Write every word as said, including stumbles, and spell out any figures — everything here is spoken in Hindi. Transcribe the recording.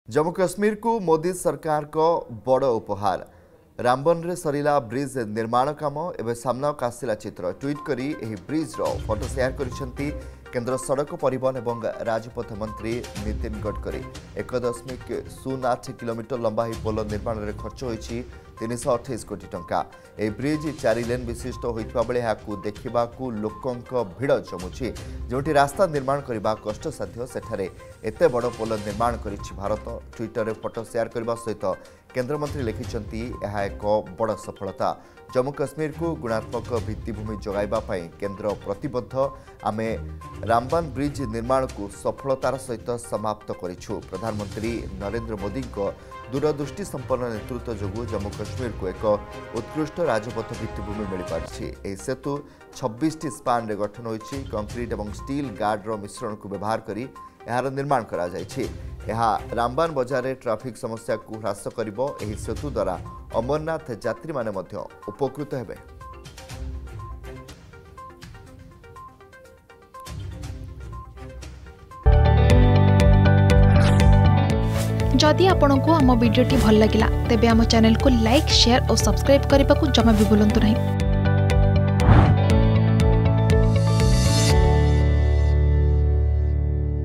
जम्मू कश्मीर को मोदी सरकार को बड़ उपहार। रामबन रे सरीला ब्रिज निर्माण काम एवं सामना आसला चित्र ट्वीट करी एही ब्रिज रो फोटो शेयर करिसेंती केंद्र सड़क परिवहन एवं राजपथ मंत्री नितिन गडकरी। एक दशमिक शून्य आठ किलोमीटर लंबा ही पोल निर्माण में खर्च होती तीन सौ अठाईस कोटी टंका। यह ब्रिज चारि लेन विशिष्ट होता बेले यहाँ देखा लोकों भिड़ जमुची जोटी रास्ता निर्माण करने कष्टसाध्य सेठारे एते बड़ पोल निर्माण करिछि भारत। ट्विटर रे फोटो शेयर करने सहित केंद्रमंत्री लिखिछंती यह एक बड़ सफलता। जम्मू कश्मीर को गुणात्मक भित्तिभूमि जगाइबा पई केंद्र प्रतिबद्ध। आमे रामबान ब्रिज निर्माण को सफलतार सहित समाप्त करिछु। प्रधानमंत्री नरेंद्र मोदी को दूरदृष्टि संपन्न नेतृत्व जोगु जम्मू कश्मीर को एक उत्कृष्ट राजपथ भित्तिभूमि मिल पारिछि। एही सेतु छब्बीस टी स्पान रे गठन होइछि। कंक्रीट एवं स्टील गार्ड रो मिश्रण को व्यवहार करी यार निर्माण करा जाइछि। यह रामबान बजार में ट्राफिक समस्या को ह्रास करिबो। एही सेतु द्वारा अमरनाथ यात्री माने मध्य उपकृत हेबे। जदि आपंक आम भिडी भल लगा तेब आम चैनल को लाइक शेयर और सब्सक्राइब करने को जमा भी भूलु नहीं।